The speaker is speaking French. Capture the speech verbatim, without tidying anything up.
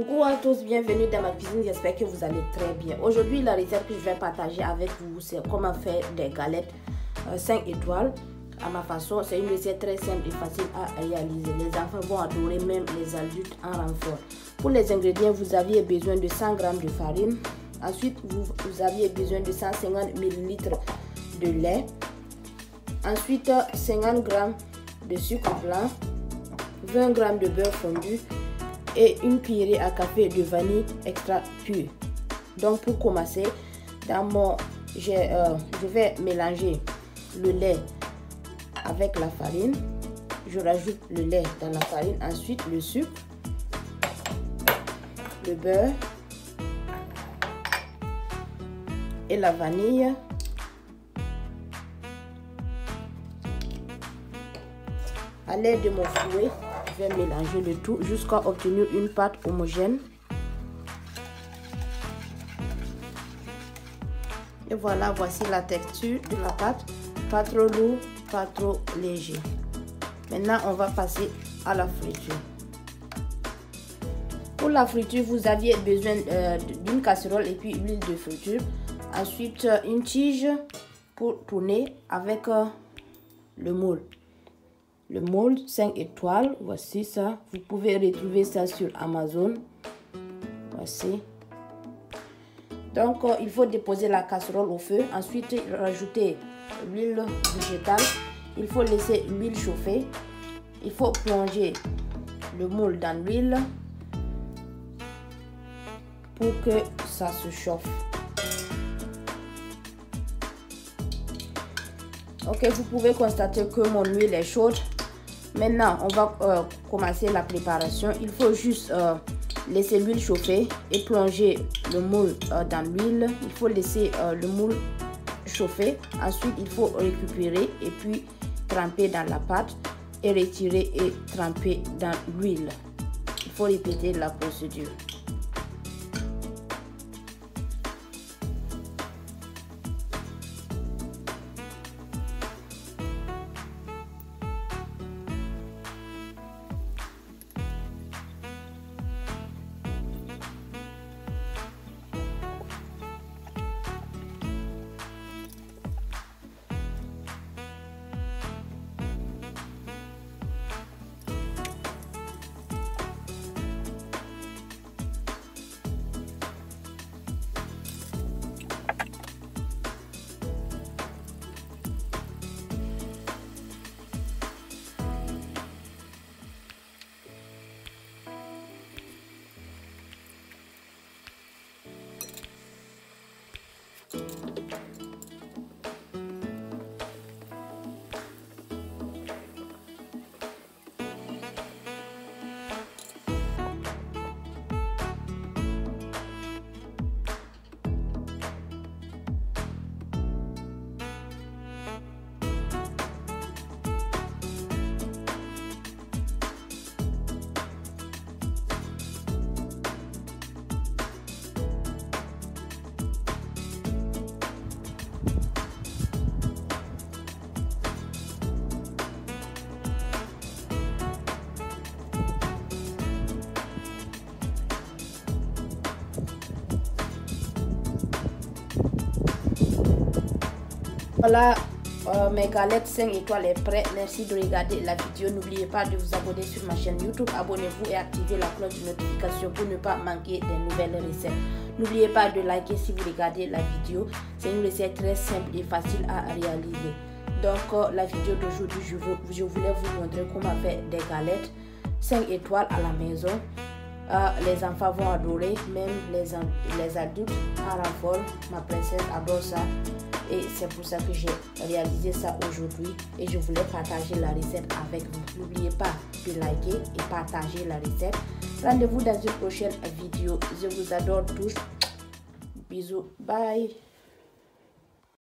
Coucou à tous, bienvenue dans ma cuisine, j'espère que vous allez très bien. Aujourd'hui, la recette que je vais partager avec vous, c'est comment faire des galettes euh, cinq étoiles à ma façon. C'est une recette très simple et facile à réaliser. Les enfants vont adorer, même les adultes en renfort. Pour les ingrédients, vous aviez besoin de cent grammes de farine. Ensuite, vous, vous aviez besoin de cent cinquante millilitres de lait. Ensuite, cinquante grammes de sucre blanc, vingt grammes de beurre fondu et une cuillerée à café de vanille extra pure. Donc pour commencer, dans mon, j'ai, euh, je vais mélanger le lait avec la farine. Je rajoute le lait dans la farine, ensuite le sucre, le beurre et la vanille. À l'aide de mon fouet, je vais mélanger le tout jusqu'à obtenir une pâte homogène. Et voilà, voici la texture de la pâte. Pas trop lourd, pas trop léger. Maintenant, on va passer à la friture. Pour la friture, vous aviez besoin euh, d'une casserole et puis l'huile de friture. Ensuite, une tige pour tourner avec euh, le moule. Le moule cinq étoiles, voici ça. Vous pouvez retrouver ça sur Amazon. Voici. Donc, euh, il faut déposer la casserole au feu. Ensuite, rajouter l'huile végétale. Il faut laisser l'huile chauffer. Il faut plonger le moule dans l'huile pour que ça se chauffe. Ok, vous pouvez constater que mon huile est chaude. Maintenant, on va euh, commencer la préparation. Il faut juste euh, laisser l'huile chauffer et plonger le moule euh, dans l'huile. Il faut laisser euh, le moule chauffer. Ensuite, il faut récupérer et puis tremper dans la pâte et retirer et tremper dans l'huile. Il faut répéter la procédure. Voilà, euh, mes galettes cinq étoiles est prêt. Merci de regarder la vidéo. N'oubliez pas de vous abonner sur ma chaîne YouTube. Abonnez-vous et activez la cloche de notification pour ne pas manquer des nouvelles recettes. N'oubliez pas de liker si vous regardez la vidéo. C'est une recette très simple et facile à réaliser. Donc, euh, la vidéo d'aujourd'hui, je, je voulais vous montrer comment faire des galettes cinq étoiles à la maison. Euh, les enfants vont adorer, même les, les adultes en renfort. Ma princesse adore ça. Et c'est pour ça que j'ai réalisé ça aujourd'hui et je voulais partager la recette avec vous. N'oubliez pas de liker et partager la recette. Rendez-vous dans une prochaine vidéo. Je vous adore tous. Bisous. Bye.